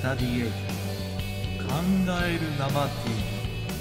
タディエイト考える生 TV。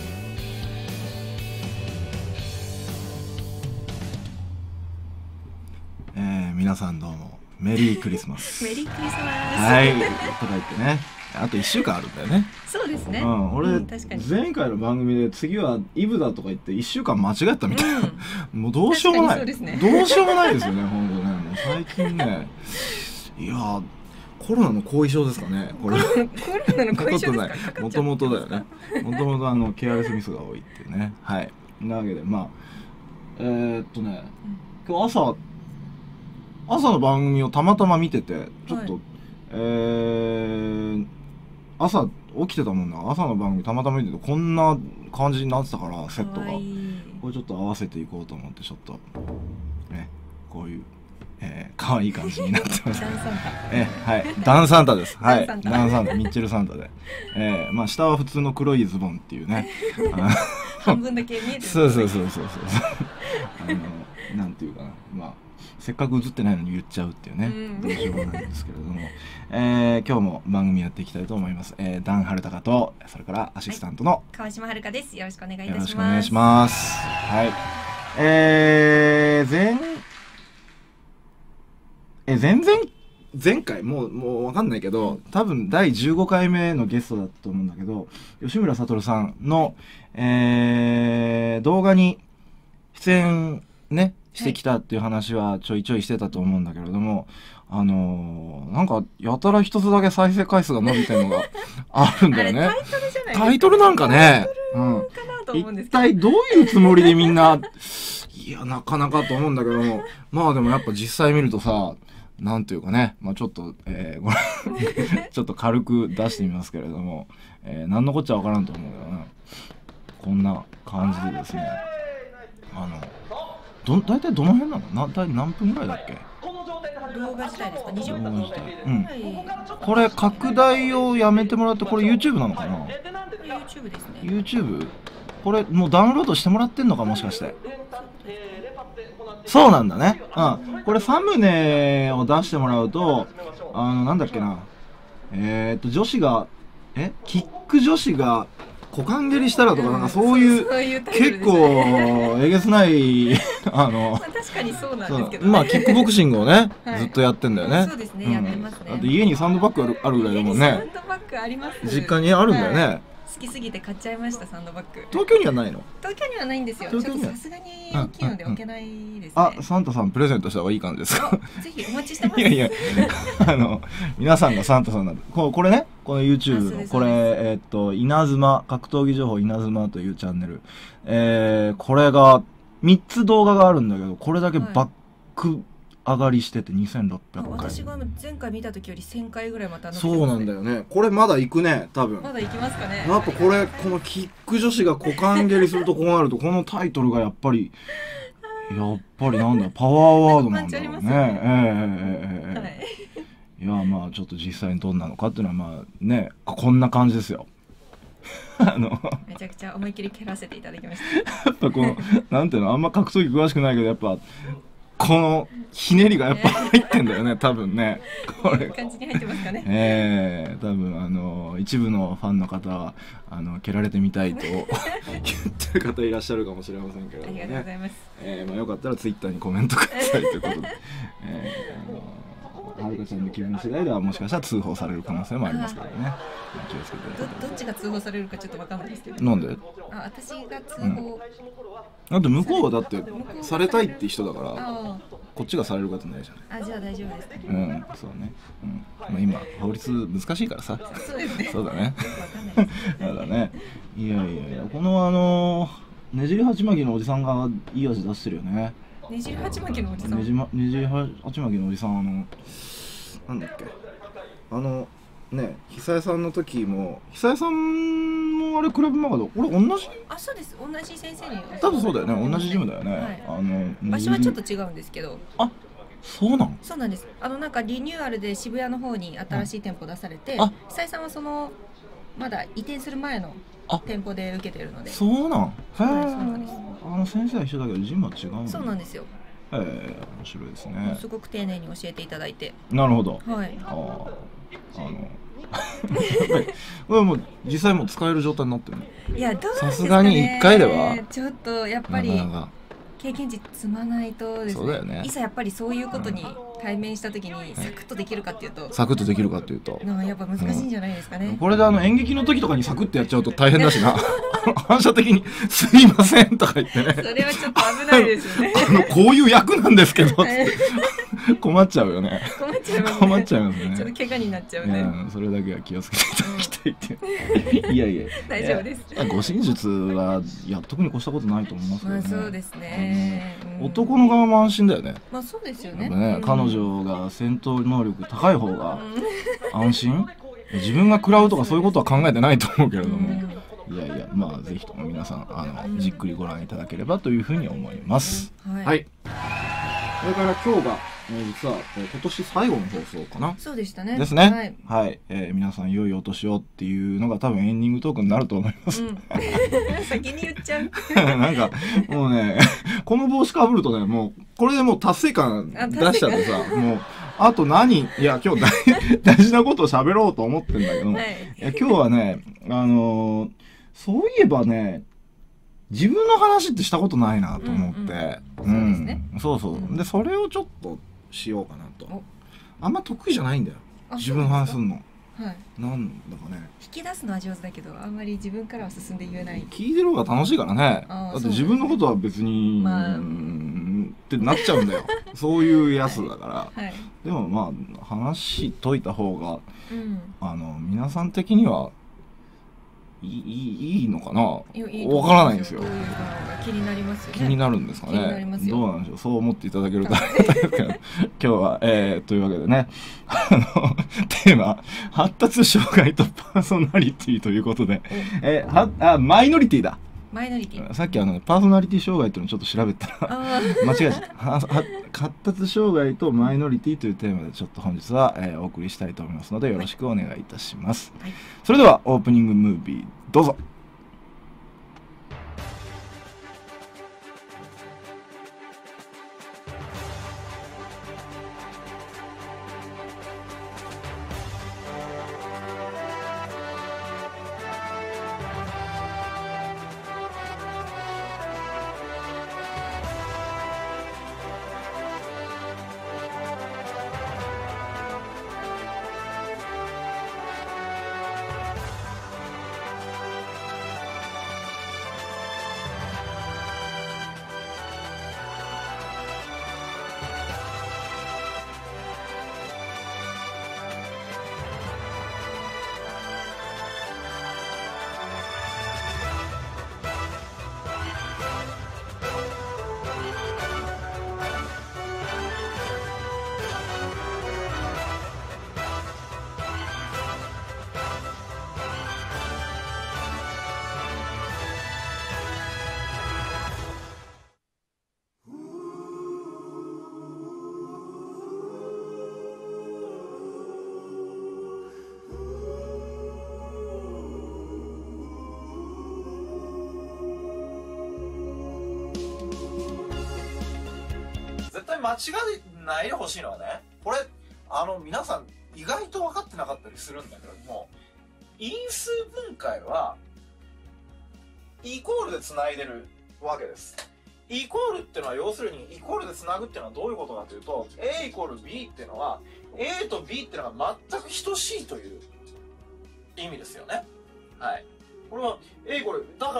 皆さんどうもメリークリスマス。 メリークリスマス。 はい、いただいてね。あと1週間あるんだよね。 そうですね。 俺、 確かに前回の番組で次はイブだとか言って1週間間違ったみたいな、もうどうしようもない、 確かにそうですねどうしようもないですよね、本当ね。もう最近ね、いやー、コロナの後遺症ですかね、これ。 コロナの後遺症ですか。 もともとだよね。もともとケアレスミスが多いっていうね。はい。なわけで、まあ、今日朝の番組をたまたま見てて、ちょっと、朝起きてたもんな。朝の番組たまたま見てて、こんな感じになってたから、セットが。これちょっと合わせていこうと思って、ちょっと、ね、こういう、可愛い感じになってます。 ダンサンタ。 はい、ダンサンタです。はい、 ダンサンタダンサンタ、ミッチェルサンタで。まあ、下は普通の黒いズボンっていうね。 半分だけ見えてる。 そう。なんていうかな。まあ、せっかく映ってないのに言っちゃうっていうね。どうしようもないんですけれども。今日も番組やっていきたいと思います。ダン・ハルタカと、それからアシスタントの、 川島遥です。よろしくお願いいたします。 よろしくお願いします。はい。前回もうわかんないけど、多分第15回目のゲストだったと思うんだけど、吉村悟さんの、動画に出演ね、してきたっていう話はちょいちょいしてたと思うんだけれども、なんかやたら一つだけ再生回数が伸びてるのがあるんだよね。 あれタイトルじゃないですか。 タイトルなんかね、 かなと思うんですけど。 一体どういうつもりでみんな、いや、なかなかと思うんだけども、まあでもやっぱ実際見るとさ、なんていうかね、まあちょっと、ちょっと軽く出してみますけれども、何のこっちゃわからんと思うけどね、こんな感じでですね、大体どの辺なの？大体何分ぐらいだっけ？ 動画自体ですか。20分。 動画自体。これ拡大をやめてもらって、これ YouTube なのかな？ YouTube ですね。 YouTube？ これもうダウンロードしてもらってんのか、もしかして。そうなんだね。これサムネを出してもらうと、なんだっけな。女子が、キック女子が股間蹴りしたらとか、なんかそういう結構えげつない確かにそうなんですけど、 まあキックボクシングをね、ずっとやってんだよね。 そうですね、やってますね。 あと家にサンドバッグあるぐらいだもんね。 サンドバッグあります。 実家にあるんだよね。 好きすぎて買っちゃいました、サンドバッグ。 東京にはないの？ 東京にはないんですよ。ちょっとさすがに大きいので置けないですね。 サンタさんプレゼントした方がいい感じですか？ ぜひお待ちしてます。 いや皆さんがサンタさんなんで、これね、この YouTube のこれ稲妻格闘技情報稲妻というチャンネル、これが3つ動画があるんだけど、これだけバック上がりしてて2600回。 私が前回見た時より1000回ぐらいまたそうなんだよね。これまだ行くね、多分。 まだ行きますかね。 やっぱこのキック女子が股間蹴りするとこうなると、このタイトルがやっぱりなんだ、パワーワードなんだろうね。いや、まあちょっと実際にどんなのかっていうのは、まあね、こんな感じですよ。 めちゃくちゃ思いっきり蹴らせていただきました。 やっぱなんていうの、あんま格闘技詳しくないけど、やっぱこのひねりがやっぱ入ってんだよね、多分ね。 これ感じに入ってますかね。多分一部のファンの方は蹴られてみたいと言ってる方いらっしゃるかもしれませんけれどもね。 ありがとうございます。 まあよかったらツイッターにコメントくださいということで、はるかちゃんの気分次第ではもしかしたら通報される可能性もありますからね。気をつけて。 どっちが通報されるかちょっとわかんないですけど。 なんで？ 私が通報。 だって向こうはだってされたいって人だから、こっちがされることないじゃない。 じゃあ大丈夫ですか。 そうね。まあ今法律難しいからさ。 そうですね。 そうだね。そうだね。いや、このねじり鉢巻きのおじさんがいい味出してるよね。 ねじり鉢巻きのおじさん。 ねじり鉢巻きのおじさん、なんだっけ、ね、久江さんの時も、久江さんもあれクラブマガド、俺同じ？ そうです。同じ先生に。 多分そうだよね。同じジムだよね。 場所はちょっと違うんですけど。 そうなの？ そうなんです。なんかリニューアルで渋谷の方に新しい店舗出されて、久江さんはまだ移転する前の店舗で受けてるので。 そうなん。へえ。 先生は一緒だけどジムは違うの？ そうなんですよ。 面白いですね。 すごく丁寧に教えていただいて。 なるほど。 はい。 これもう実際もう使える状態になってるの？ いや、どうなんですかね。 さすがに1回ではちょっとやっぱりなかなか経験値積まないとですね。 そうだよね。 いざやっぱりそういうことに対面した時にサクッとできるかっていうと、 サクッとできるかっていうと、 やっぱ難しいんじゃないですかね。 これで演劇の時とかにサクッとやっちゃうと大変だしな。反射的に「すいません」とか言ってね、 それはちょっと危ないですよね。 こういう役なんですけど困っちゃうよね。 困っちゃいますね。 困っちゃいますね。 ちょっと怪我になっちゃうね。 それだけは気をつけていただきたいって。いやいや大丈夫です。 護身術はやっとくに越したことないと思いますけどね。 そうですね。 男の側も安心だよね。 そうですよね。 彼女が戦闘能力高い方が安心。自分が食らうとかそういうことは考えてないと思うけれども、いやいや、ぜひとも皆さんじっくりご覧いただければというふうに思います。はい。それから今日が実は今年最後の放送かな。 そうでしたね。 ですね。はい。皆さん良いお年をっていうのが多分エンディングトークになると思います。 先に言っちゃう。 なんかもうね、この帽子かぶるとね、もうこれでもう達成感出しちゃってさ、もうあといや今日大事なことを喋ろうと思ってんだけど、いや今日はね、そういえばね、自分の話ってしたことないなと思って、そうそう。でそれをちょっとしようかなと。あんま得意じゃないんだよ、自分の話すんの。なんだかね、 引き出すのは上手だけどあんまり自分からは進んで言えない。 聞いてる方が楽しいからね。だって自分のことは別にってなっちゃうんだよ。そういうやつだから。でも話しといた方が皆さん的にはいいのかな。わからないんですよ。 気になりますよね。 気になるんですかね。どうなんでしょう。そう思っていただけるとありがたいですけど、今日はというわけでね、テーマ発達障害とパーソナリティということで、マイノリティだ。 マイノリティ。 さっきパーソナリティ障害っていうのをちょっと調べたら間違えちゃった。発達障害とマイノリティというテーマでちょっと本日はお送りしたいと思いますのでよろしくお願いいたします。それではオープニングムービーどうぞ。 間違いないでほしいのはね、これ皆さん意外と分かってなかったりするんだけども、因数分解はイコールでつないでるわけです。イコールっていうのは要するにイコールでつなぐっていうのはどういうことかというと、 A イコール B っていうのは A と B っていうのが全く等しいという意味ですよね。はい、これは A イコールだから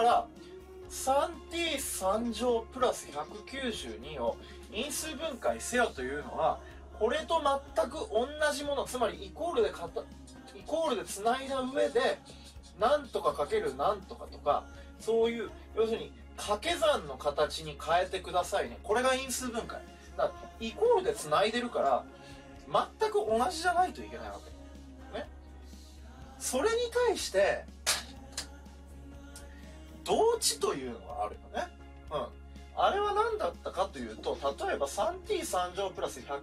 3t3 乗プラス192を因数分解せよというのは、これと全く同じもの、つまりイコールでつないだ上でなんとかかけるなんとかとか、そういう要するに掛け算の形に変えてくださいね。これが因数分解だから、イコールでつないでるから全く同じじゃないといけないわけね。それに対して同値というのがあるよね。あれは何だったかというと、例えば 3t3 乗プラス192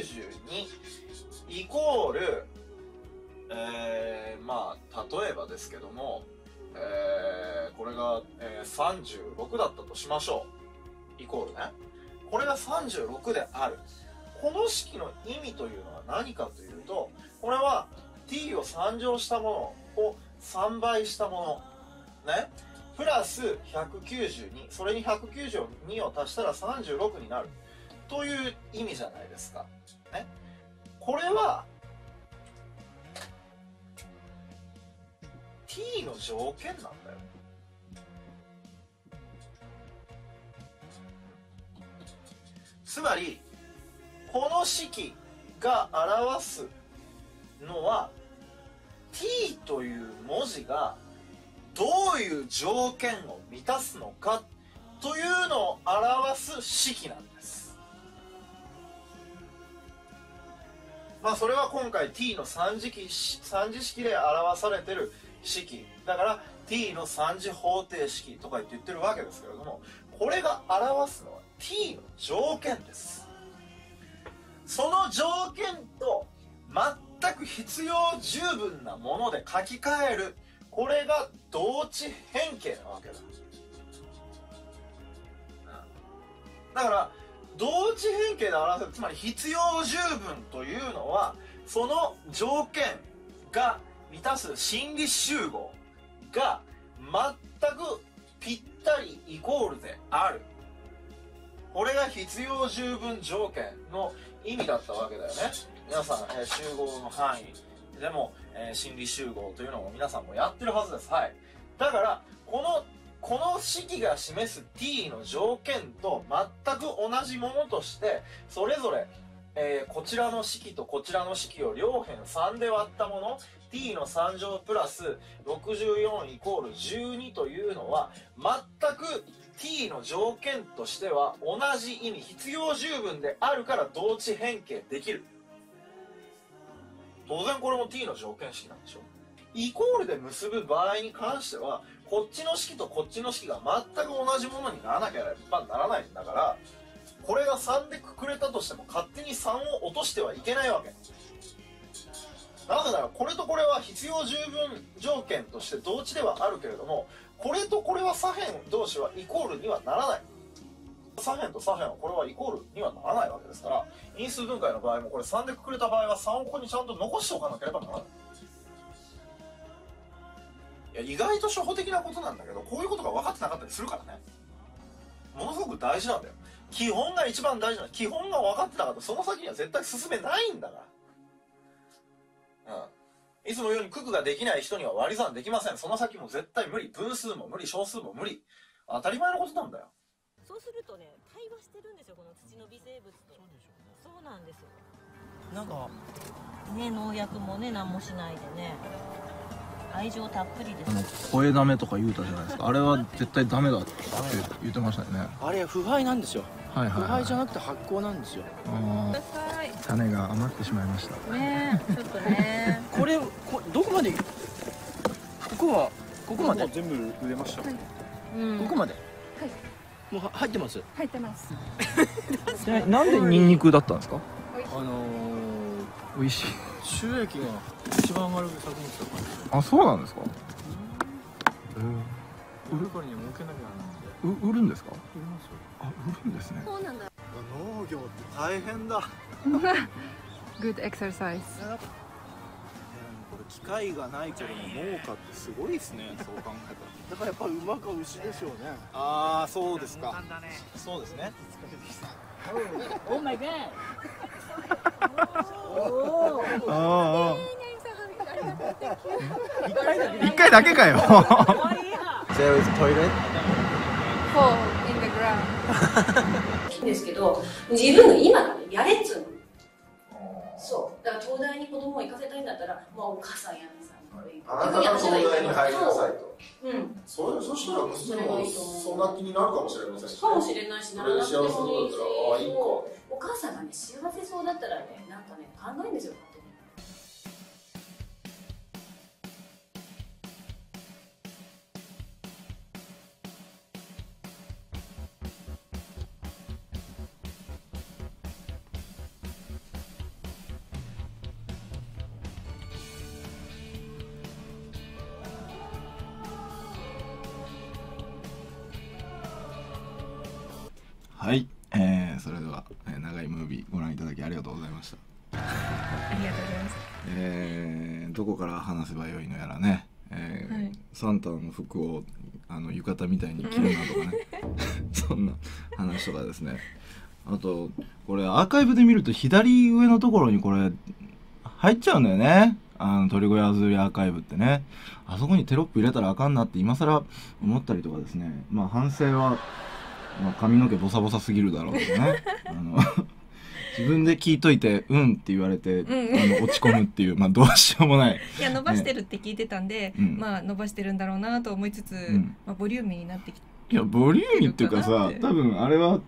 イコール、例えばですけども、これが、36だったとしましょう。イコールね。これが36である。この式の意味というのは何かというと、これは t を3乗したものを3倍したものねプラス192、それに192を足したら36になるという意味じゃないですか、ね、これは t の条件なんだよ。つまりこの式が表すのは t という文字がどういう条件を満たすのかというのを表す式なんです。まあそれは今回 t の3次式で表されてる式だから t の3次方程式とか言ってるわけですけれども、これが表すのは t の条件です。その条件と全く必要十分なもので書き換える、これが同値変形なわけだ。だから同値変形で表せる、つまり必要十分というのはその条件が満たす真理集合が全くぴったりイコールである、これが必要十分条件の意味だったわけだよね。皆さん、集合の範囲でも、真理集合というのも皆さんもやってるはずです。はい。だからこの式が示す t の条件と全く同じものとしてそれぞれ、こちらの式とこちらの式を両辺3で割ったもの t の3乗プラス64イコール12というのは全く t の条件としては同じ意味、必要十分であるから同値変形できる。当然これも t の条件式なんでしょ。イコールで結ぶ場合に関してはこっちの式とこっちの式が全く同じものにならなければならないんだから、これが3でくくれたとしても勝手に3を落としてはいけないわけ。なぜならこれとこれは必要十分条件として同値ではあるけれども、これとこれは左辺同士はイコールにはならない。左辺と左辺はこれはイコールにはならないわけですから、因数分解の場合もこれ3でくくれた場合は3をここにちゃんと残しておかなければならない。いや意外と初歩的なことなんだけど、こういうことが分かってなかったりするからね。ものすごく大事なんだよ。基本が一番大事な、基本が分かってなかったらその先には絶対進めないんだから。いつもように九九ができない人には割り算できません。その先も絶対無理。分数も無理、小数も無理。当たり前のことなんだよ。 そうするとね、対話してるんですよ、この土の微生物と。そうでしょうね。そうなんですよ。なんかね、農薬もね、何もしないでね、愛情たっぷりです。 声ダメとか言うたじゃないですか。あれは絶対ダメだって言ってましたよね。 あれ腐敗なんですよ。 はいはい、はい、 腐敗じゃなくて発酵なんですよ。 種が余ってしまいましたね。ちょっとね。 これどこまで？ここまで全部売れました。はい、 ここまで。 はい。 もう入ってます。 入ってます。 なんでニンニクだったんですか？ 美味しい。 収益が一番上がる作物だから。 あ、そうなんですか？ 売るからには儲けなきゃなんで。 売るんですか？ 売りますよ。 あ、売るんですね。 そうなんだ。 農業って大変だ。 Good exercise。 これ機械がない頃の農家ってすごいですね。そう考えたら。だからやっぱ馬か牛でしょうね。ああ、そうですか。そうですね。 オーマイガー。 ああ。一回だけかよ。 There is toilet. Hole in the ground。 いいんですけど、自分の今がね、やれっつうの。そう。だから東大に子供を行かせたいんだったら、まあお母さんやなさい。 あなたが東大に入りなさいと。 うん。 そしたら娘もそんな気になるかもしれませんし、ね。 かもしれないし、ならなくてもいいし。 ああ、いいか。 お母さんがね、幸せそうだったらね、なんかね、考えるんですよ。 はい、それでは、長いムービーご覧いただきありがとうございました。 ありがとうございます。 どこから話せばよいのやらね、サンタの服を浴衣みたいに着るなとかねそんな話とかですね。あとこれアーカイブで見ると左上のところにこれ入っちゃうんだよね。鳥越あずりアーカイブってね、あそこにテロップ入れたらあかんなって今更思ったりとかですね。まあ反省は、髪の毛ボサボサすぎるだろうとかね自分で聞いといてうんって言われて、落ち込むっていう、まあどうしようもない。 いや伸ばしてるって聞いてたんで、まあ伸ばしてるんだろうなと思いつつ、まあボリューミーになってきて。 いやボリューミーっていうかさ、多分あれは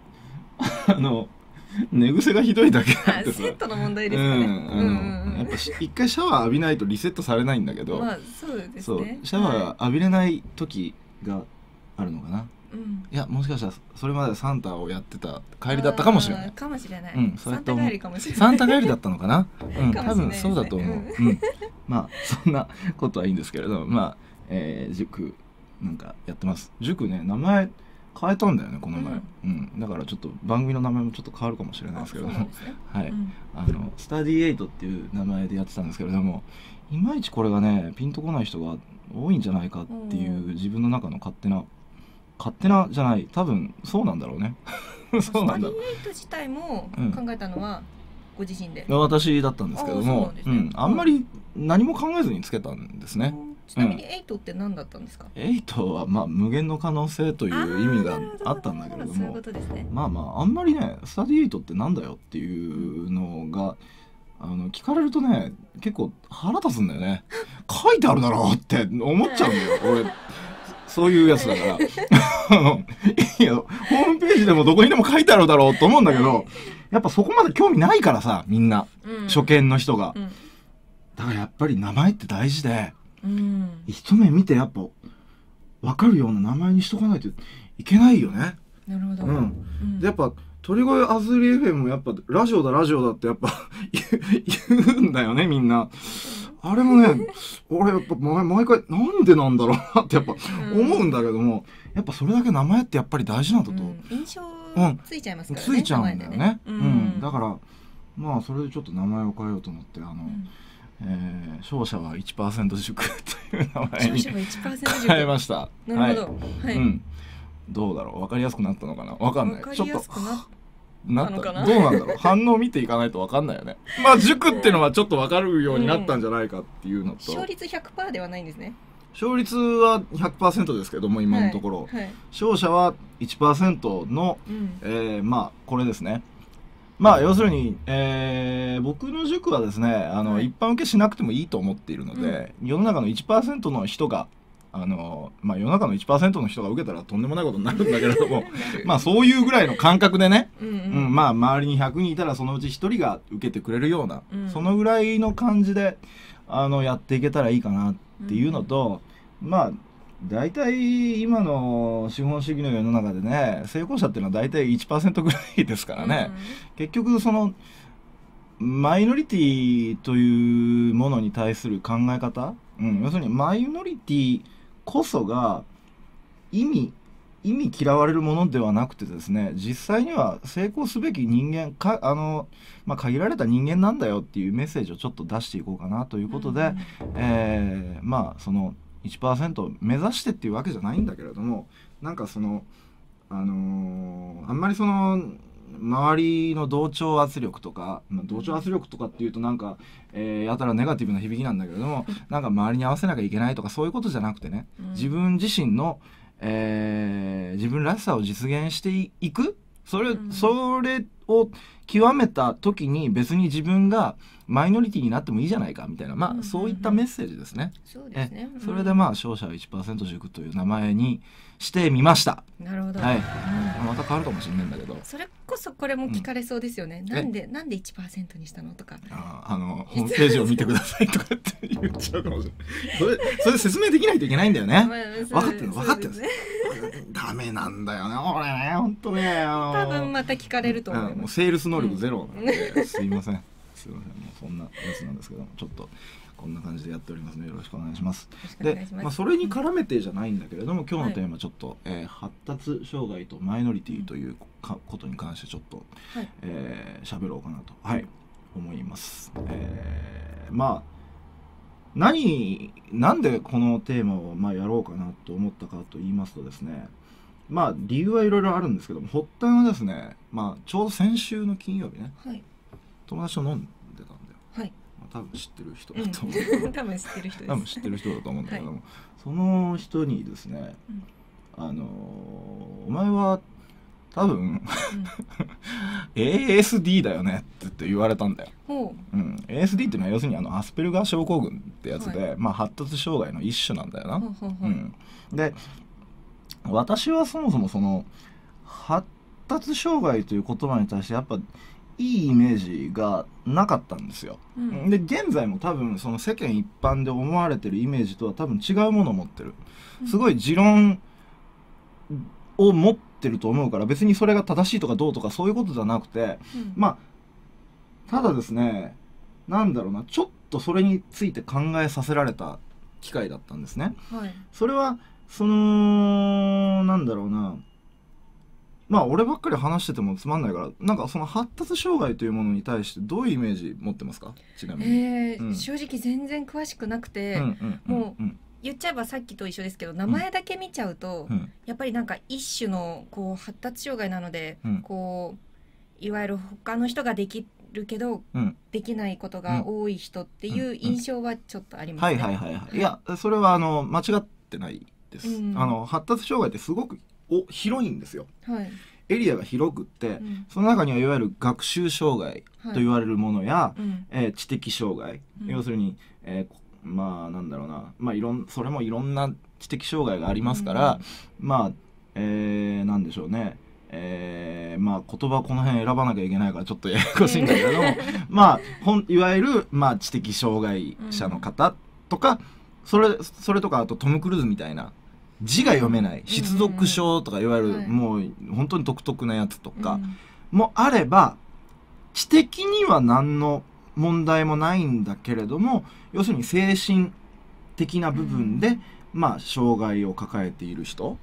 寝癖がひどいだけなんてさ、 セットの問題ですかね。 やっぱ一回シャワー浴びないとリセットされないんだけど、 まあそうですね。 そうシャワー浴びれない時があるのかな。いやもしかしたらそれまでサンタをやってた帰りだったかもしれない。 かもしれない。 サンタ帰りかもしれない。 サンタ帰りだったのかな。多分そうだと思う。まあそんなことはいいんですけれど、まあ塾なんかやってます。塾ね、名前変えたんだよねこの前。だからちょっと番組の名前もちょっと変わるかもしれないですけれども、はい、スタディエイトっていう名前でやってたんですけれども、いまいちこれがねピンとこない人が多いんじゃないかっていう自分の中の勝手なじゃない、多分そうなんだろうねそうなんだ。 スタディエイト自体も考えたのはご自身で。 私だったんですけども、あんまり何も考えずにつけたんですね。 ちなみに8って何だったんですか ？8はまあ無限の可能性という意味があったんだけれども、まあまああんまりねスタディ8ってなんだよっていうのが聞かれるとね結構腹立つんだよね書いてあるだろうって思っちゃうんだよ俺。そういうやつだからいやホームページでもどこにでも書いてあるだろうと思うんだけど、やっぱそこまで興味ないからさみんな、初見の人が、だからやっぱり名前って大事で、一目見てやっぱ分かるような名前にしとかないといけないよね。 なるほど。 でやっぱ鳥越あずり FM もやっぱラジオだってやっぱ言うんだよねみんな。あれもね俺やっぱ毎回なんでなんだろうなってやっぱ思うんだけども、やっぱそれだけ名前ってやっぱり大事なんだと、 印象ついちゃいますからね。 ついちゃうんだよね。だからまあそれでちょっと名前を変えようと思って勝者は 1% 塾という名前に変えました。 なるほど。 どうだろう、分かりやすくなったのかな、分かんない。 ちょっとなったどうなんだろう反応見ていかないと分かんないよね。まあ塾っていうのはちょっと分かるようになったんじゃないかっていうのと、 勝率 100% ではないんですね。 勝率は 100% ですけども今のところ、勝者は 1% の、まあこれですね。まあ要するに、僕の塾はですね一般受けしなくてもいいと思っているので、世の中の 1% の人がまあ世の中の 1% の人が受けたらとんでもないことになるんだけれどもまあそういうぐらいの感覚でね、まあ周りに100人いたらそのうち1人が受けてくれるような、そのぐらいの感じでやっていけたらいいかなっていうのと、まあ大体今の資本主義の世の中でね成功者っていうのは大体 1% ぐらいですからね、結局そのマイノリティというものに対する考え方、要するにマイノリティこそが意味嫌われるものではなくてですね、実際には成功すべき人間まあ、限られた人間なんだよっていうメッセージをちょっと出していこうかなということで、まあその 1% 目指してっていうわけじゃないんだけれども、なんかそのあんまりその周りの同調圧力とか、同調圧力とかっていうとなんか、やたらネガティブな響きなんだけれども、なんか周りに合わせなきゃいけないとかそういうことじゃなくてね、自分自身の、自分らしさを実現していく、それを極めた時に別に自分がマイノリティになってもいいじゃないかみたいな、まあそういったメッセージですね。 そうですね。 それでまあ勝者は 1% 塾という名前にしてみました。 なるほど。 はい。また変わるかもしれないんだけど。 それこそこれも聞かれそうですよね。なんで 1% にしたのとか。 ホームページを見てくださいとかって言っちゃうかもしれない。それ説明できないといけないんだよね。分かってる分かってる。ダメなんだよね。俺ね本当ね。 多分また聞かれると思います。 もうセールス能力ゼロなんで、すいません。すいません。もうそんなやつなんですけども、ちょっとこんな感じでやっておりますのでよろしくお願いします。で、まあそれに絡めてじゃないんだけれども、今日のテーマちょっと、発達障害とマイノリティということに関してちょっと喋ろうかなと思います。まあなんでこのテーマをまあやろうかなと思ったかと言いますとですね、まあ理由はいろいろあるんですけども、発端はですね、まあちょうど先週の金曜日ね、 はい。 友達と飲んでたんだよ。 はい。 まあ多分知ってる人だと思う。 多分知ってる人です。 多分知ってる人だと思うんだけども、 はい、 その人にですね、 うん、 お前は多分、ASD だよねって言われたんだよ。ASD っていうのは要するにアスペルガー症候群ってやつで、はい、まあ発達障害の一種なんだよな。で、私はそもそもその発達障害という言葉に対してやっぱいいイメージがなかったんですよ。で現在も多分その世間一般で思われてるイメージとは多分違うものを持ってる。すごい持論を持ってると思うから、別にそれが正しいとかどうとかそういうことじゃなくて、まあただですね、なんだろうな、ちょっとそれについて考えさせられた機会だったんですね。それはそのなんだろうな、まあ俺ばっかり話しててもつまんないから、なんかその発達障害というものに対してどういうイメージ持ってますか？ちなみに。 正直全然詳しくなくて、もう言っちゃえばさっきと一緒ですけど、名前だけ見ちゃうと、やっぱりなんか一種のこう発達障害なので、こういわゆる他の人ができるけど、できないことが多い人っていう印象はちょっとありますね。 いやそれは間違ってないです。発達障害ってすごく広いんですよ。エリアが広くって、その中にはいわゆる学習障害と言われるものや、知的障害、要するに、まあなんだろうな、まあそれもいろんな知的障害がありますから、まあ、なんでしょうね、まあ言葉この辺選ばなきゃいけないからちょっとややこしいんだけれどもまあいわゆる、まあ、知的障害者の方とか、それとかあとトム・クルーズみたいな字が読めない失読症とかいわゆるもう本当に独特なやつとかもあれば、知的には何の問題もないんだけれども、要するに精神的な部分で、まあ障害を抱えている人、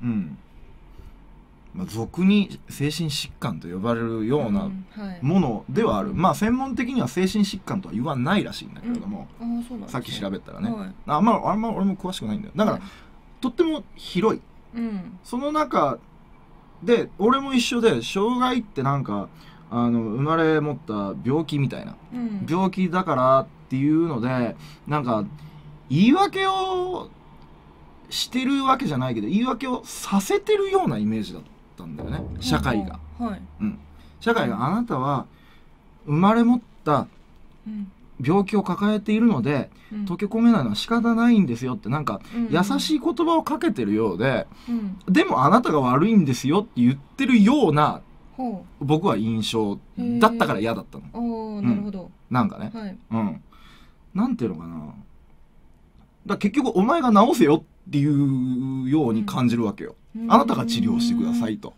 まあ、俗に精神疾患と呼ばれるようなものではある。まあ専門的には精神疾患とは言わないらしいんだけれども、さっき調べたらね、あんま俺も詳しくないんだよ。だから、とっても広い、その中で俺も一緒で、障害ってなんか生まれ持った病気みたいな、病気だからっていうのでなんか言い訳をしてるわけじゃないけど、言い訳をさせてるようなイメージだったんだよね、社会が。社会があなたは生まれ持った病気を抱えているので、溶け込めないのは仕方ないんですよって、なんか優しい言葉をかけてるようで、でもあなたが悪いんですよって言ってるような僕は印象だったから嫌だったの。 なるほど。 なんかね、なんていうのかな、だから結局お前が治せよっていうように感じるわけよ。あなたが治療してくださいと。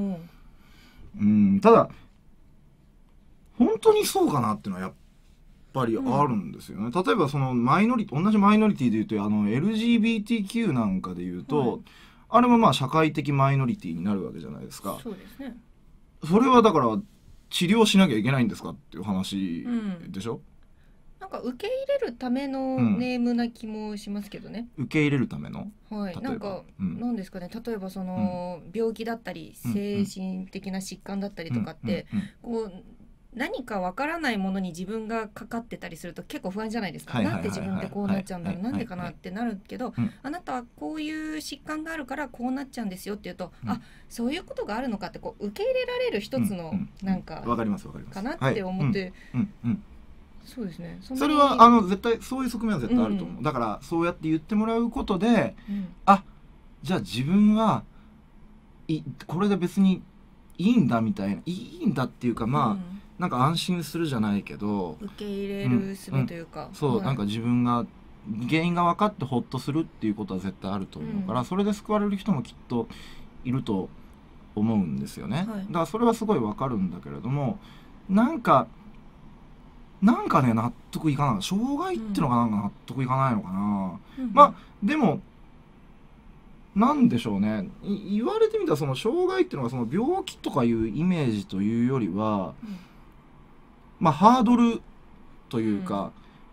ただ本当にそうかなっていうのはやっぱりあるんですよね。例えばその同じマイノリティでいうとLGBTQ なんかでいうと、あれもまあ社会的マイノリティになるわけじゃないですか。 そうですね。 それはだから治療しなきゃいけないんですかっていう話でしょ。 なんか受け入れるためのネームな気もしますけどね。 受け入れるための、 なんかなんですかね、例えばその病気だったり精神的な疾患だったりとかってこう何かわからないものに自分がかかってたりすると結構不安じゃないですか。なんで自分ってこうなっちゃうんだろう、なんでかなってなるけど、あなたはこういう疾患があるからこうなっちゃうんですよって言うと、あ、そういうことがあるのかってこう受け入れられる一つのなんかかなって思って、そうですね。それは絶対そういう側面は絶対あると思う。だからそうやって言ってもらうことで、あ、じゃあ自分はこれで別にいいんだみたいな、いいんだっていうか、まあなんか安心するじゃないけど、 受け入れる術というか、 そう、なんか自分が原因が分かってホッとするっていうことは絶対あると思うから、それで救われる人もきっといると思うんですよね。だからそれはすごい分かるんだけれども、なんかね納得いかない。障害ってのがなんか納得いかないのかな。まあでもなんでしょうね、言われてみたらその障害っていうのがその病気とかいうイメージというよりは、まあハードルというか、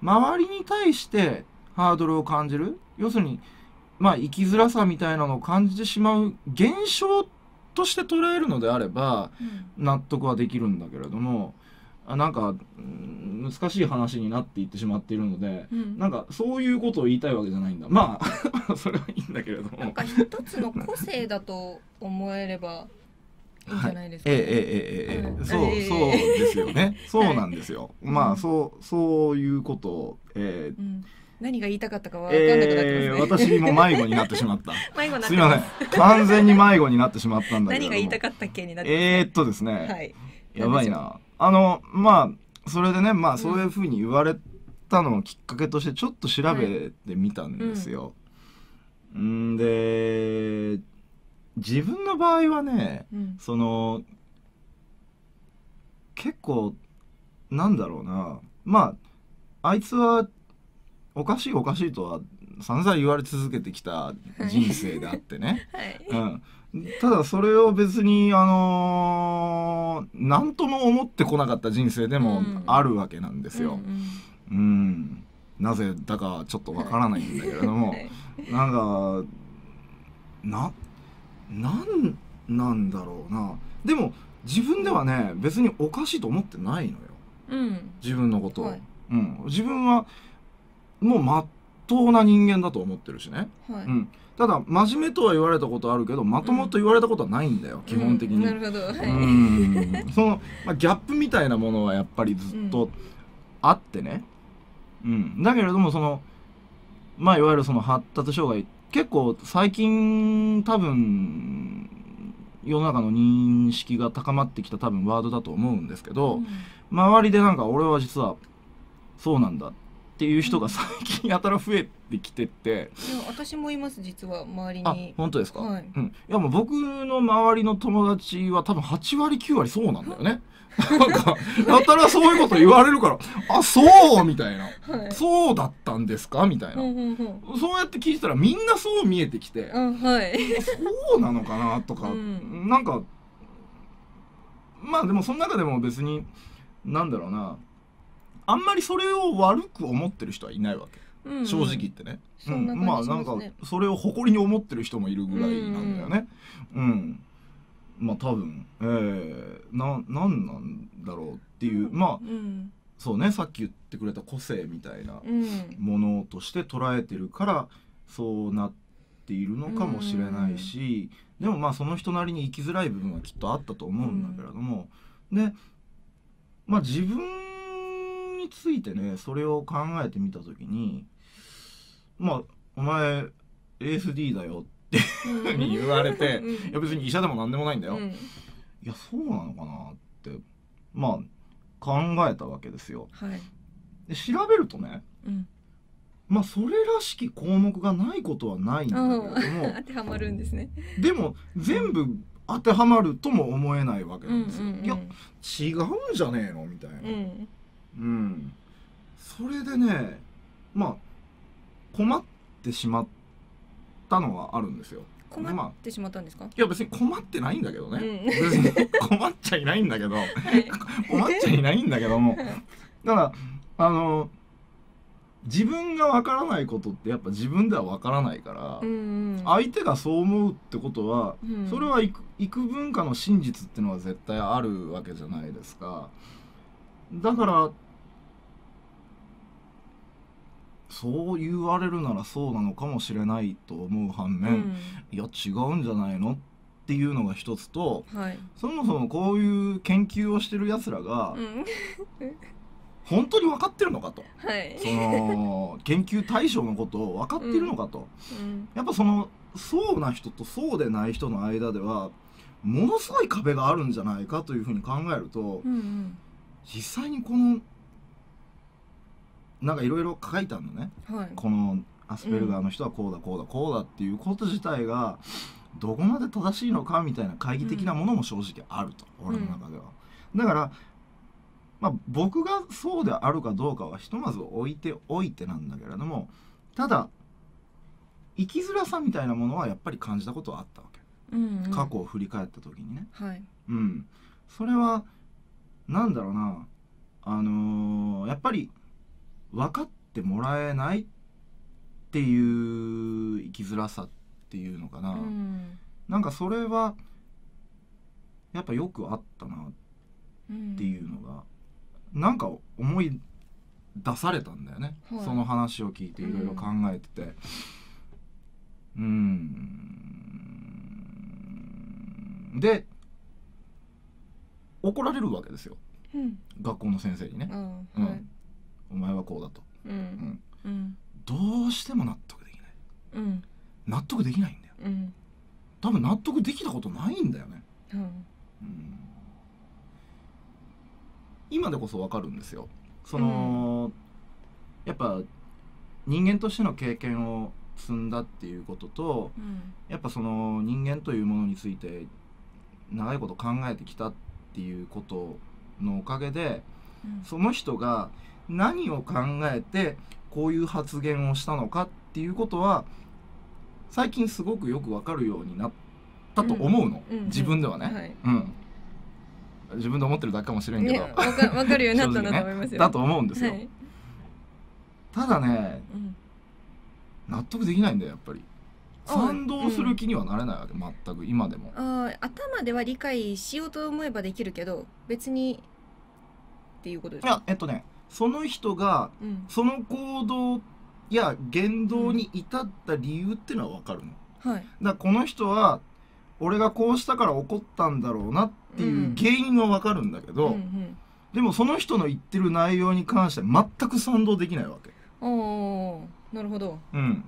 周りに対してハードルを感じる、要するにまあ生きづらさみたいなのを感じてしまう現象として捉えるのであれば納得はできるんだけれども、なんか難しい話になっていってしまっているので、なんかそういうことを言いたいわけじゃないんだ。まあそれはいいんだけれども、 なんか一つの個性だと思えればいいんじゃないですか、ね。 そうですよね。そうなんですよ。まあそういうことを、 何が言いたかったかわかんなくなってますね。 私も迷子になってしまった。 迷子になっすいまてます。 せん。完全に迷子になってしまったんだけど。 何が言いたかったっけになってます。 ですね。 はい。 やばいな。まあそれでね、まあそういうふうに言われたのをきっかけとしてちょっと調べてみたんですよ。で、自分の場合はね、その結構なんだろうな、まああいつはおかしいとは散々言われ続けてきた人生であってね、ただそれを別に何とも思ってこなかった人生でもあるわけなんですよ。なぜだかちょっとわからないんだけれども、なんかなんだろうな。でも自分ではね別におかしいと思ってないのよ、自分のことを、自分はもうまっとうな人間だと思ってるしね、ただ真面目とは言われたことあるけどまともと言われたことはないんだよ、基本的に。 なるほど。 その、ギャップみたいなものはやっぱりずっとあってね、だけれどもそのいわゆるその発達障害結構最近多分世の中の認識が高まってきた多分ワードだと思うんですけど、周りでなんか俺は実はそうなんだっていう人が最近やたら増えてきてって、 いや私もいます、実は周りに。 本当ですか？ はい。 いやもう僕の周りの友達は多分8割9割そうなんだよね。なんかやたらそういうこと言われるから、そうみたいな、そうだったんですかみたいな、そうやって聞いてたらみんなそう見えてきて、そうなのかなとか、なんかまあでもその中でも別になんだろうな、あんまりそれを悪く思ってる人はいないわけ、正直言ってね。まあなんかそれを誇りに思ってる人もいるぐらいなんだよね。まあ多分なんなんだろうっていう、まあそうね、さっき言ってくれた個性みたいなものとして捉えてるからそうなっているのかもしれないし、でもまあその人なりに生きづらい部分はきっとあったと思うんだけれども、でまあ自分についてねそれを考えてみた時に、まあお前 ASD だよっていうふうに言われて、いや別に医者でも何でもないんだよ、いやそうなのかなってまあ考えたわけですよ。で調べるとね、まあそれらしき項目がないことはないんだけれども当てはまるんですね。 でも全部当てはまるとも思えないわけなんですよ。いや違うんじゃねえのみたいな。それでね、まあ困ってしまったのはあるんですよ。 困ってしまったんですか？ いや別に困ってないんだけどね、別に困っちゃいないんだけど困っちゃいないんだけども、だから自分がわからないことってやっぱ自分ではわからないから、相手がそう思うってことは、それは幾分かの真実っていうのは絶対あるわけじゃないですか。だからそう言われるならそうなのかもしれないと思う反面、いや違うんじゃないのっていうのが一つと、そもそもこういう研究をしてるやつらが、本当に分かってるのかと、その研究対象のことを分かっているのかと、やっぱそのそうな人とそうでない人の間ではものすごい壁があるんじゃないかというふうに考えると、実際にこのなんかいろいろ書いたのね、このアスペルガーの人はこうだこうだこうだっていうこと自体がどこまで正しいのかみたいな懐疑的なものも正直あると、俺の中では。だからまあ僕がそうであるかどうかはひとまず置いておいてなんだけれども、ただ生きづらさみたいなものはやっぱり感じたことはあったわけ、過去を振り返った時にね。それはなんだろうな、やっぱり分かってもらえないっていう生きづらさっていうのかな、なんかそれはやっぱよくあったなっていうのが、なんか思い出されたんだよね、はい、その話を聞いていろいろ考えてて、で怒られるわけですよ、学校の先生にね、お前はこうだと、どうしても納得できない、納得できないんだよ、多分納得できたことないんだよね、今でこそ分かるんですよ。その、やっぱ人間としての経験を積んだっていうことと、やっぱその人間というものについて長いこと考えてきたっていうことのおかげで、その人が何を考えてこういう発言をしたのかっていうことは最近すごくよく分かるようになったと思うの、自分ではね、自分で思ってるだけかもしれんけど、 分かるようになったんだと思いますよ、 だと思うんですよ、ただね、納得できないんだよやっぱり。賛同する気にはなれないわけ、全く今でも。 頭では理解しようと思えばできるけど別にっていうことですか？ いやその人が、その行動や言動に至った理由っていうのは分かるの、だからこの人は俺がこうしたから怒ったんだろうなっていう原因は分かるんだけど、でもその人の言ってる内容に関しては全く賛同できないわけ。 なるほど。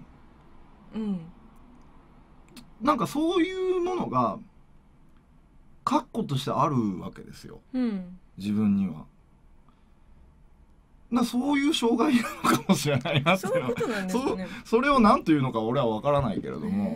なんかそういうものが確固としてあるわけですよ、自分には。そういう障害なのかもしれないなっていうのは、そういうことなんですね。それを何というのか俺は分からないけれども、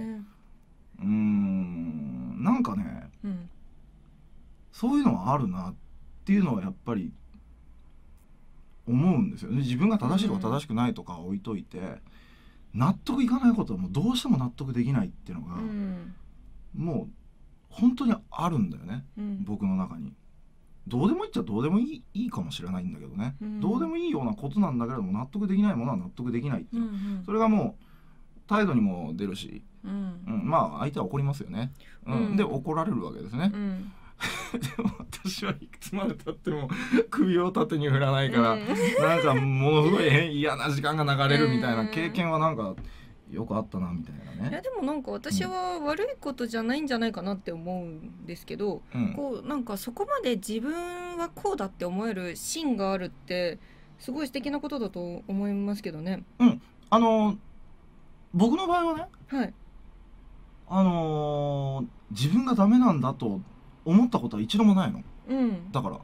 なんかね、そういうのはあるなっていうのはやっぱり思うんですよね。自分が正しいとか正しくないとか置いといて、納得いかないことはもうどうしても納得できないっていうのが、もう本当にあるんだよね、僕の中に。どうでもいいっちゃどうでもいいかもしれないんだけどね、どうでもいいようなことなんだけれども納得できないものは納得できないっていう、それがもう態度にも出るし、まあ相手は怒りますよね、で怒られるわけですね、でも私はいくつまでたっても首を縦に振らないから、なんかものすごい嫌な時間が流れるみたいな経験はなんかよくあったなみたいなね。 いやでもなんか私は悪いことじゃないんじゃないかなって思うんですけど、こうなんかそこまで自分はこうだって思える芯があるってすごい素敵なことだと思いますけどね。 僕の場合はね、自分がダメなんだと思ったことは一度もないの、だから、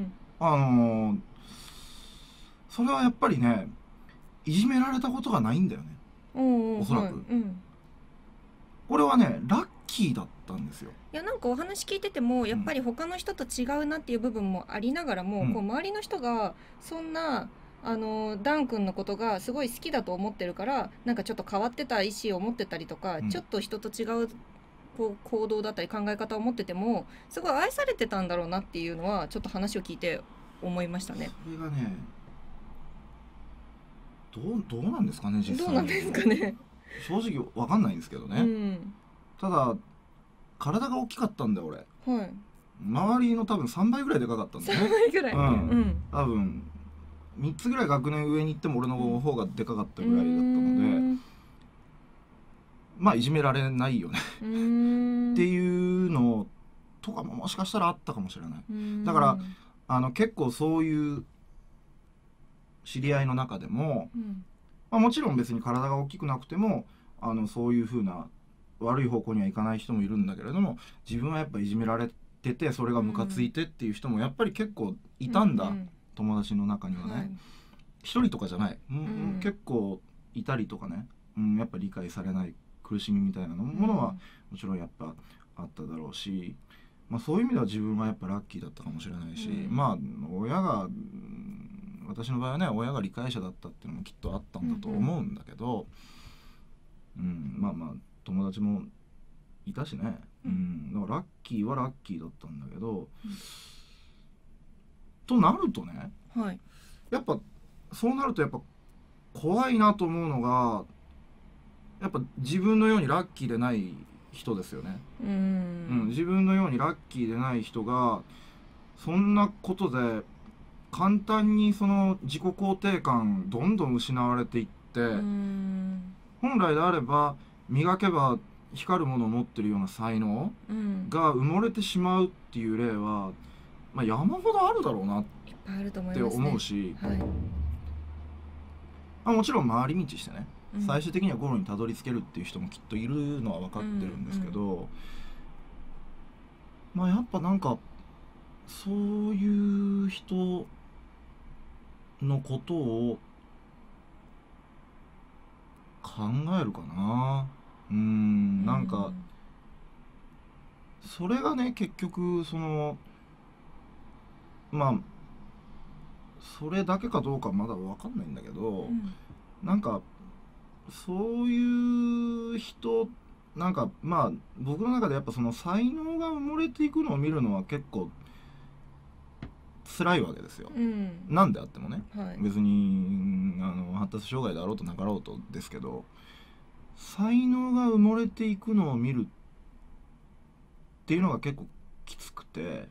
それはやっぱりね、いじめられたことがないんだよね、おそらく、これはねラッキーだったんですよ。 いやなんかお話聞いててもやっぱり他の人と違うなっていう部分もありながらも、こう周りの人がそんなダン君のことがすごい好きだと思ってるから、なんかちょっと変わってた意思を持ってたりとか、ちょっと人と違うこう行動だったり考え方を持っててもすごい愛されてたんだろうなっていうのはちょっと話を聞いて思いましたね。 それがね、どうなんですかね、実際。 どうなんですかね。 正直わかんないんですけどね、ただ体が大きかったんだよ俺、周りの多分3倍ぐらいでかかったんだよね。 3倍ぐらい、 多分3つぐらい学年上に行っても俺の方がでかかったぐらいだったので、まあいじめられないよねっていうのとかももしかしたらあったかもしれない。だから結構そういう知り合いの中でも、もちろん別に体が大きくなくてもそういう風な悪い方向にはいかない人もいるんだけれども、自分はやっぱいじめられててそれがムカついてっていう人もやっぱり結構いたんだ、友達の中にはね。一人とかじゃない、結構いたりとかね、やっぱ理解されない苦しみみたいなものはもちろんやっぱあっただろうし、そういう意味では自分はやっぱラッキーだったかもしれないし、親が私の場合はね、親が理解者だったっていうのもきっとあったんだと思うんだけど、友達もいたしね、だからラッキーはラッキーだったんだけど、となるとね、やっぱそうなるとやっぱ怖いなと思うのがやっぱ自分のようにラッキーでない人ですよね。自分のようにラッキーでない人がそんなことで簡単にその自己肯定感どんどん失われていって、本来であれば磨けば光るものを持ってるような才能が埋もれてしまうっていう例は、まあ、山ほどあるだろうなって思うし、もちろん回り道してね、最終的にはゴールにたどり着けるっていう人もきっといるのは分かってるんですけど、まあやっぱなんかそういう人のことを考えるかな。なんかそれがね結局そのまあそれだけかどうかまだ分かんないんだけど、なんかそういう人なんかまあ僕の中でやっぱその才能が埋もれていくのを見るのは結構辛いわけですよ、なんであってもね、別に発達障害であろうとなかろうとですけど、才能が埋もれていくのを見るっていうのが結構きつくて、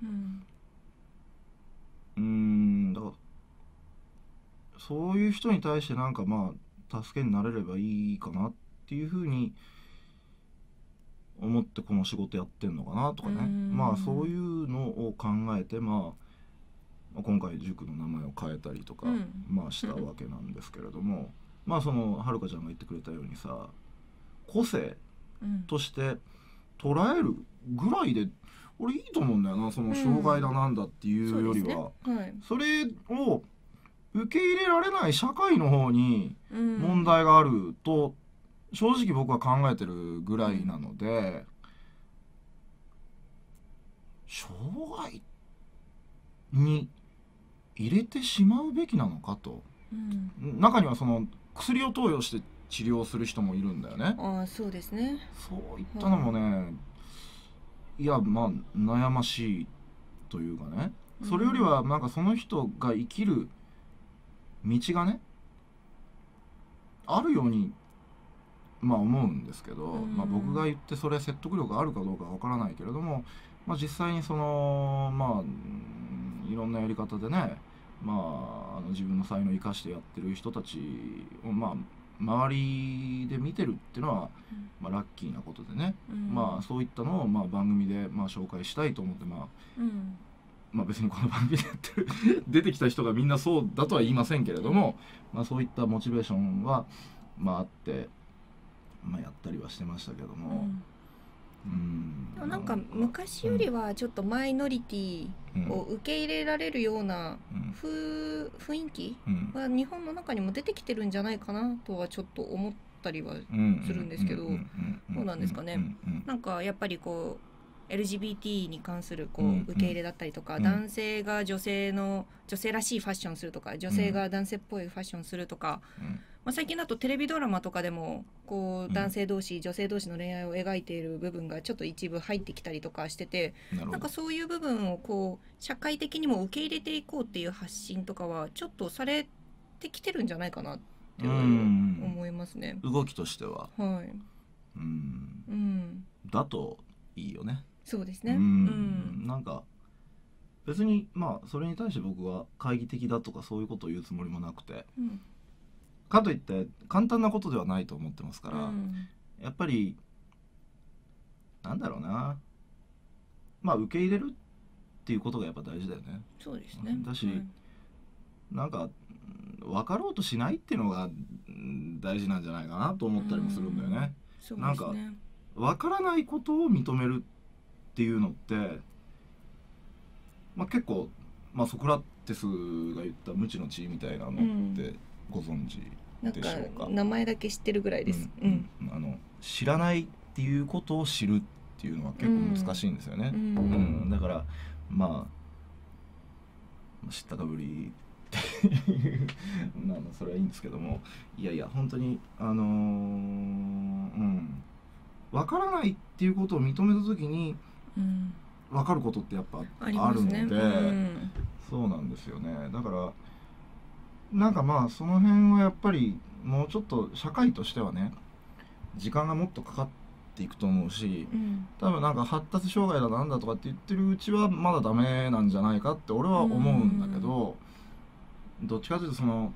だからそういう人に対してなんかまあ助けになれればいいかなっていうふうに思ってこの仕事やってんのかなとかね、まあそういうのを考えて、まあ今回塾の名前を変えたりとか、まあしたわけなんですけれども、まあそのはるかちゃんが言ってくれたようにさ、個性として捉えるぐらいで俺いいと思うんだよな。その障害だなんだっていうよりは、それを受け入れられない社会の方に問題があると正直僕は考えてるぐらいなので、障害に入れてしまうべきなのかと、中にはその薬を投与して治療する人もいるんだよね。 そうですね。 そういったのもね、いやまあ悩ましいというかね、それよりはなんかその人が生きる道がねあるようにまあ思うんですけど、まあ僕が言ってそれ説得力あるかどうかわからないけれども、まあ実際にそのまあいろんなやり方でね、まあ自分の才能を生かしてやってる人たちをまあ周りで見てるっていうのは、まあ、ラッキーなことでね、まあそういったのをまあ番組でまあ紹介したいと思って、まあ別にこの番組でやってる出てきた人がみんなそうだとは言いませんけれども、まあそういったモチベーションはまああって、まあやったりはしてましたけども、 なんか昔よりはちょっとマイノリティを受け入れられるような雰囲気は日本の中にも出てきてるんじゃないかなとはちょっと思ったりはするんですけど、どうなんですかね。なんかやっぱりこう LGBT に関するこう受け入れだったりとか、男性が女性らしいファッションするとか、女性が男性っぽいファッションするとか、まあ、最近だとテレビドラマとかでもこう男性同士、女性同士の恋愛を描いている部分がちょっと一部入ってきたりとかしてて、なんかそういう部分をこう社会的にも受け入れていこうっていう発信とかはちょっとされてきてるんじゃないかなって思いますね。 動きとしては、だといいよね。 そうですね。 なんか別にまあそれに対して僕は懐疑的だとかそういうことを言うつもりもなくて、かといって簡単なことではないと思ってますから、やっぱりなんだろうな、まあ受け入れるっていうことがやっぱ大事だよね。 そうですね。 だし、なんか分かろうとしないっていうのが大事なんじゃないかなと思ったりもするんだよね。なんか分からないことを認めるっていうのって、まあ、結構、まあ、ソクラテスが言った無知の知みたいなのってご存知でしょうか。 なんか名前だけ知ってるぐらいです。 知らないっていうことを知るっていうのは結構難しいんですよね。だからまあ知ったかぶりっていうそれはいいんですけども、いやいや本当に分からないっていうことを認めた時に分かることってやっぱあるので、そうなんですよね。だからなんかまあその辺はやっぱりもうちょっと社会としてはね時間がもっとかかっていくと思うし、多分なんか発達障害だなんだとかって言ってるうちはまだダメなんじゃないかって俺は思うんだけど、どっちかというとその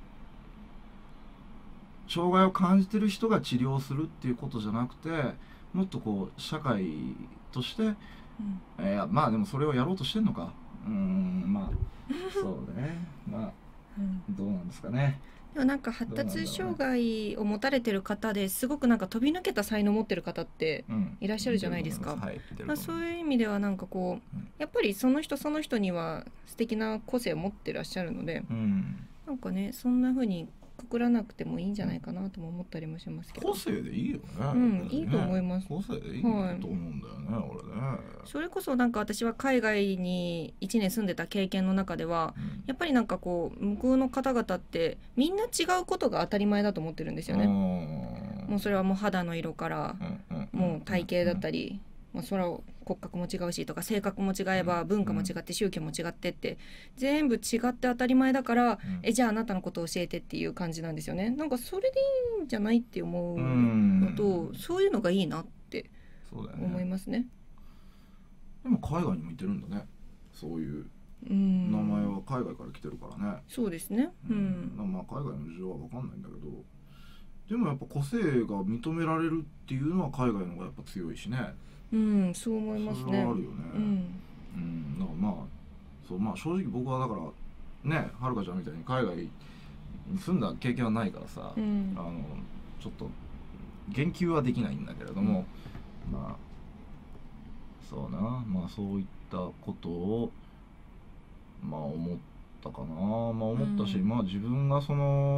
障害を感じてる人が治療するっていうことじゃなくて、もっとこう社会として、まあでもそれをやろうとしてんのか、まあそうね、まあどうなんですかね。 でもなんか発達障害を持たれてる方ですごくなんか飛び抜けた才能を持ってる方っていらっしゃるじゃないですか。まあそういう意味ではなんかこうやっぱりその人その人には素敵な個性を持ってらっしゃるので、なんかねそんな風にくくらなくてもいいんじゃないかなとも思ったりもしますけど。 個性でいいよね。 いいと思います。 個性でいいと思うんだよね、俺ね。 それこそなんか私は海外に1年住んでた経験の中では、やっぱりなんかこう向こうの方々ってみんな違うことが当たり前だと思ってるんですよね。もうそれはもう肌の色からもう体型だったり、そら骨格も違うしとか性格も違えば文化も違って宗教も違ってって全部違って当たり前だから、じゃああなたのことを教えてっていう感じなんですよね。なんかそれでいいんじゃないって思うのと、そういうのがいいなって思いますね。 でも海外にもいてるんだね、そういう名前は海外から来てるからね。 そうですね。 まあ海外の事情は分かんないんだけど、でもやっぱ個性が認められるっていうのは海外の方がやっぱ強いしね。 そう思いますね。 それはあるよね。だからまあそうまあ正直僕はだからね、はるかちゃんみたいに海外に住んだ経験はないからさ、ちょっと言及はできないんだけれども、まあそうな、まあそういったことをまあ思ったかな、まあ思ったし、まあ自分がそ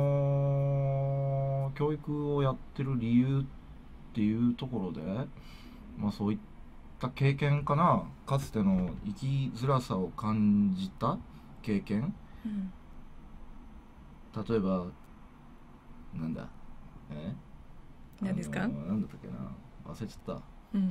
の教育をやってる理由っていうところで、まあそういった経験かな、かつての生きづらさを感じた経験、例えばなんだ何ですか？ なんだったっけな、忘れちゃった。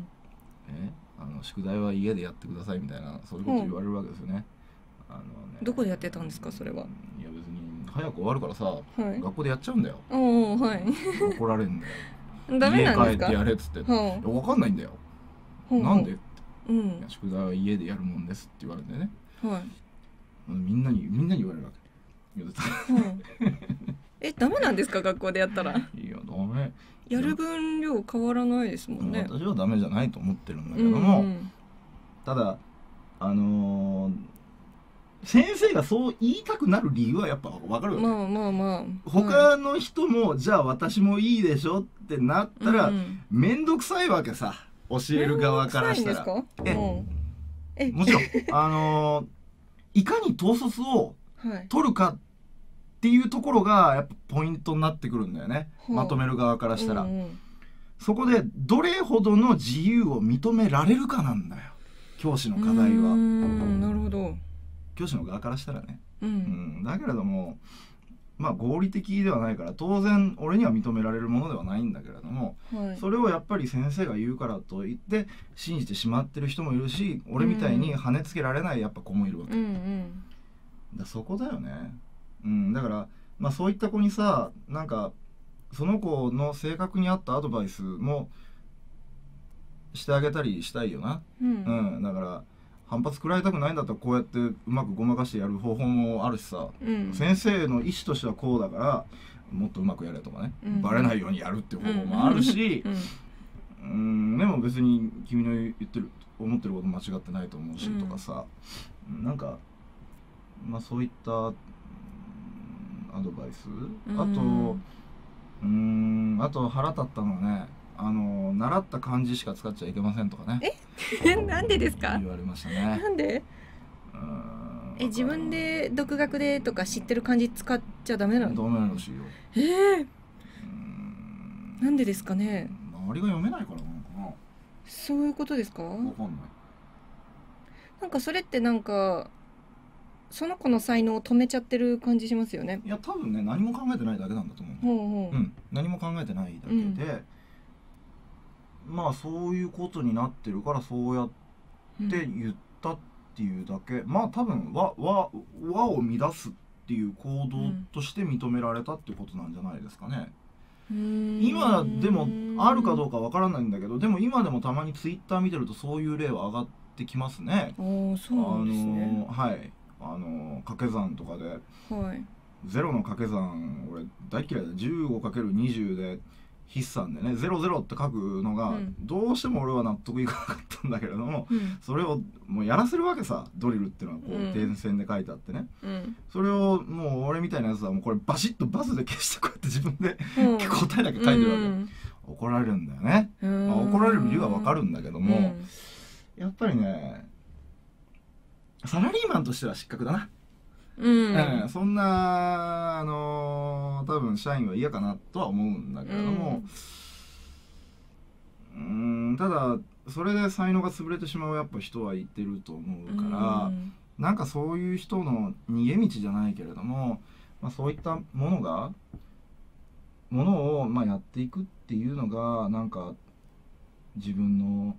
宿題は家でやってくださいみたいな、そういうこと言われるわけですよね。 どこでやってたんですかそれは？ いや別に早く終わるからさ、学校でやっちゃうんだよ。怒られるんだよ。 ダメなんですか？ 家帰ってやれっつって、分かんないんだよ。なんでって、宿題は家でやるもんですって言われるんだよね。みんなに言われるわけ。 ダメなんですか学校でやったら？いやダメ。 やる分量変わらないですもんね。 私はダメじゃないと思ってるんだけども、ただ先生がそう言いたくなる理由はやっぱ分かるよね。他の人もじゃあ私もいいでしょってなったら面倒くさいわけさ、教える側からしたら。もちろんいかに統率を取るかっていうところがやっぱポイントになってくるんだよね、まとめる側からしたら。そこでどれほどの自由を認められるかなんだよ、教師の課題は。 なるほど。 教師の側からしたらね。だけれどもまあ合理的ではないから当然俺には認められるものではないんだけれども、それをやっぱり先生が言うからといって信じてしまってる人もいるし、俺みたいに跳ねつけられないやっぱ子もいるわけ。だそこだよね。だからまあそういった子にさ、なんかその子の性格に合ったアドバイスもしてあげたりしたいよな。だから反発食らいたくないんだったらこうやってうまくごまかしてやる方法もあるしさ、先生の意思としてはこうだからもっとうまくやれとかね、バレないようにやるっていう方法もあるし、でも別に君の思ってること間違ってないと思うしとかさ、なんかまあそういったアドバイス、あと腹立ったのはね、習った漢字しか使っちゃいけませんとかね。 なんでですか？ 言われましたね。 なんで？自分で独学でとか知ってる漢字使っちゃダメなの？ ダメらしいよ。 なんでですかね？ 周りが読めないからなのかな。 そういうことですか？ わかんない。 なんかそれってなんかその子の才能を止めちゃってる感じしますよね。 いや多分ね、何も考えてないだけなんだと思う。何も考えてないだけで、まあそういうことになってるからそうやって言ったっていうだけ、まあ多分和を乱すっていう行動として認められたっていうことなんじゃないですかね。 今でもあるかどうかわからないんだけど、でも今でもたまにツイッター見てるとそういう例は上がってきますね。 そうなんですね。 はい掛け算とかで、 はい、 ゼロの掛け算俺大嫌いだ。 15×20 で筆算でね00って書くのが、どうしても俺は納得いかなかったんだけれども、それをもうやらせるわけさ。ドリルっていうのはこう点線で書いてあってね、それをもう俺みたいなやつはもうこれバシッとバツで消してこうやって自分で答えだけ書いてるわけ、怒られるんだよね。怒られる理由はわかるんだけども、やっぱりねサラリーマンとしては失格だな。そんな多分社員は嫌かなとは思うんだけれども、ただそれで才能が潰れてしまうやっぱ人はいてると思うから、なんかそういう人の逃げ道じゃないけれども、そういったものをやっていくっていうのがなんか自分の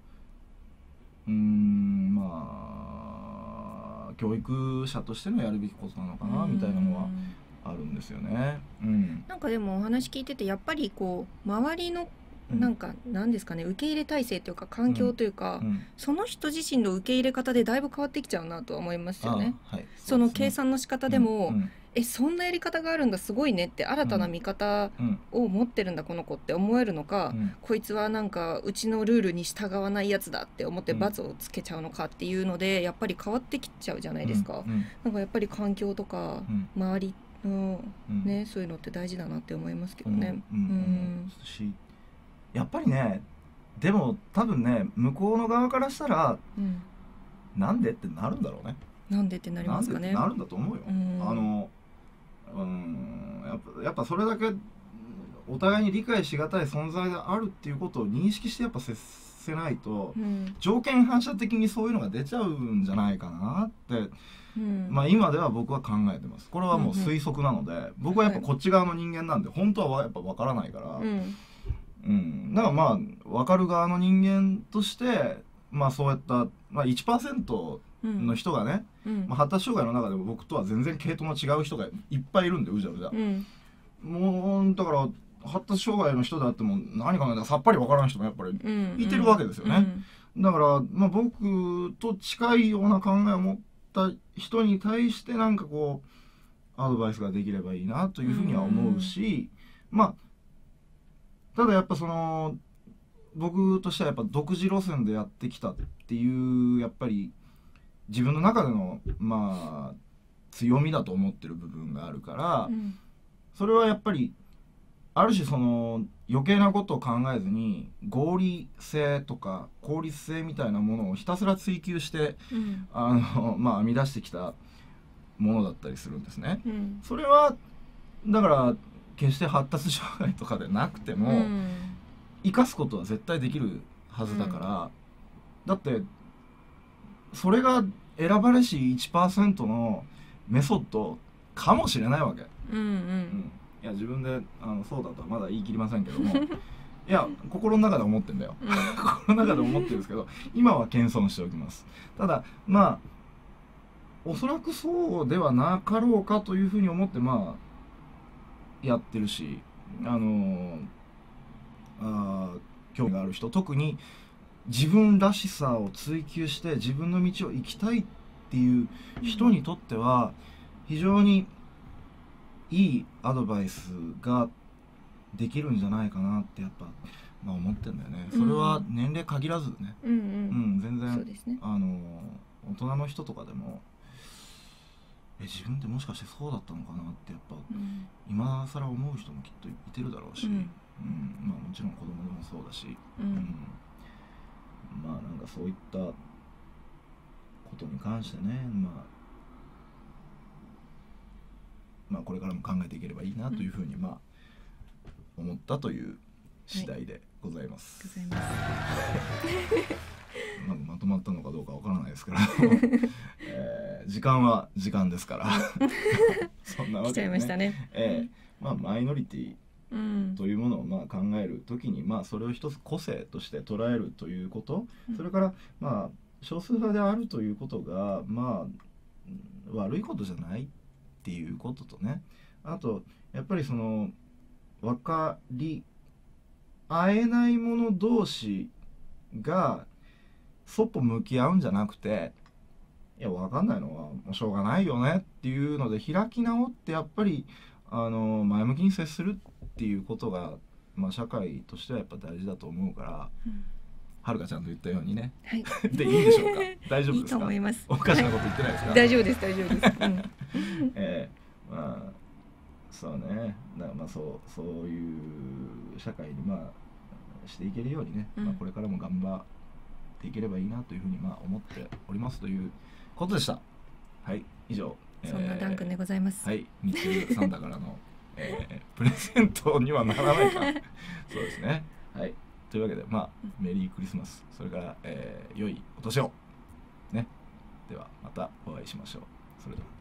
教育者としてのやるべきことなのかなみたいなのはあるんですよね。 なんかでもお話聞いててやっぱりこう周りのなんか何ですかね、受け入れ体制というか環境というか、その人自身の受け入れ方でだいぶ変わってきちゃうなとは思いますよね。その計算の仕方でも、そんなやり方があるんだすごいねって新たな見方を持ってるんだこの子って思えるのか、こいつはなんかうちのルールに従わないやつだって思って罰をつけちゃうのかっていうのでやっぱり変わってきちゃうじゃないですか。なんかやっぱり環境とか周りのね、そういうのって大事だなって思いますけどね。 やっぱりね、でも多分ね向こうの側からしたら、なんでってなるんだろうね。 なんでってなりますかね。 なるんだと思うよ。やっぱそれだけお互いに理解しがたい存在であるっていうことを認識してやっぱ接せないと、条件反射的にそういうのが出ちゃうんじゃないかなって、今では僕は考えてます。これはもう推測なので、僕はやっぱこっち側の人間なんで本当はやっぱ分からないから、だから分かる側の人間としてそうやった、1% の人がね、発達障害の中でも僕とは全然系統の違う人がいっぱいいるんでうじゃうじゃ、もうだから発達障害の人であっても何かねさっぱり分からない人もやっぱりいてるわけですよね。だから僕と近いような考えを持った人に対してなんかこうアドバイスができればいいなというふうには思うし、ただやっぱその僕としてはやっぱ独自路線でやってきたっていうやっぱり自分の中での強みだと思ってる部分があるから、それはやっぱりある種その余計なことを考えずに合理性とか効率性みたいなものをひたすら追求して、編み出してきたものだったりするんですね。それはだから決して発達障害とかでなくても、生かすことは絶対できるはずだから、だってそれが選ばれし 1% のメソッドかもしれないわけ。いや自分でそうだとはまだ言い切りませんけどもいや心の中で思ってんだよ、心の中で思ってるんですけど今は謙遜しておきます。ただおそらくそうではなかろうかというふうに思ってやってるし、興味がある人、特に自分らしさを追求して自分の道を行きたいっていう人にとっては非常にいいアドバイスができるんじゃないかなってやっぱ思ってんだよね。それは年齢限らずね、全然、大人の人とかでも自分ってもしかしてそうだったのかなってやっぱ、今更思う人もきっといてるだろうし、もちろん子供でもそうだし、なんかそういったことに関してね、これからも考えていければいいなというふうに思ったという次第でございます。まとまったのかどうかわからないですから時間は時間ですからそんなわけで、 来ちゃいましたね。 マイノリティというものを考えるときに、それを一つ個性として捉えるということ、それから少数派であるということが悪いことじゃないっていうこととね、あとやっぱりその分かり合えない者同士がそっぽ向き合うんじゃなくて、いや分かんないのはもうしょうがないよねっていうので開き直って、やっぱり前向きに接するっていうことが、社会としてはやっぱ大事だと思うから、はるかちゃんと言ったようにね、 はい、 でいいでしょうか。大丈夫いいですか。 と思います。 おかしなこと言ってないですか。 大丈夫です大丈夫です。 そうね、だからそういう社会にしていけるようにね、これからも頑張っていければいいなというふうに思っておりますということでした。はい、以上、 そんなダン君でございます。 はい、日中サンタからの、プレゼントにはならないか。そうですね。はい、というわけでメリークリスマス、それから、良いお年をね。ではまたお会いしましょう。それでは。